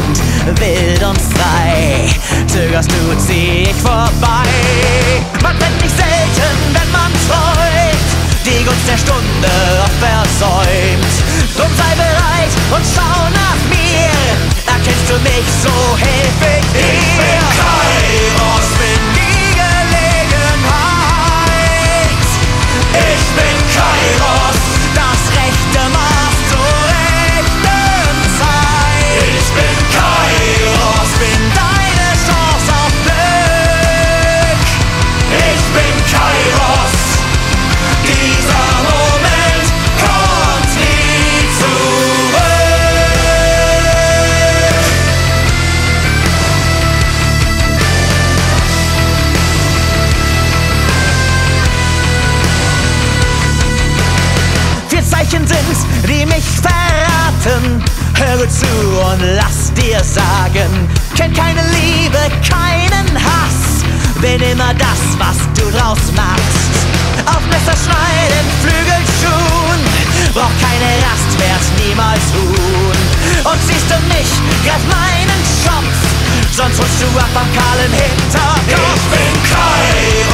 sind wild und frei. Zögerst du, zieh ich vorbei. Man brennt nicht selten, wenn man träumt, die Gunst der Stunde oft versäumt. Drum sei bereit und schau nach mir. Erkennst du mich, so helf ich dir. Ich bin Kairos, bin die Gelegenheit. Ich bin Kairos, das rechte Maß zur rechten Zeit. Ich bin Kairos, bin deine Chance auf Glück. Ich bin Kairos, dieser Moment kommt nie zurück. Vier Zeichen sind's, die mich verraten. Höre zu und lass dir sagen, kenn keine Liebe, keinen Hass, bin immer das, was du draus machst. Auf Messer schneiden, Flügelschuhen, brauch keine Rast, werd's niemals tun. Und siehst du mich, greif meinen Schopf, sonst holst du ab am kahlen Hinterkopf. Ich bin Kairos.